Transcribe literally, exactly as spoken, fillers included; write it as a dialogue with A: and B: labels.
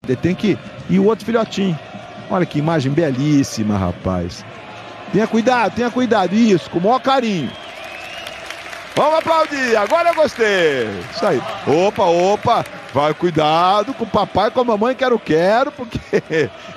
A: Ele tem que... E o outro filhotinho. Olha que imagem belíssima, rapaz. Tenha cuidado, tenha cuidado. Isso, com o maior carinho. Vamos aplaudir, agora eu gostei. Isso aí. Opa, opa. Vai, cuidado com o papai e com a mamãe, quero, quero, porque...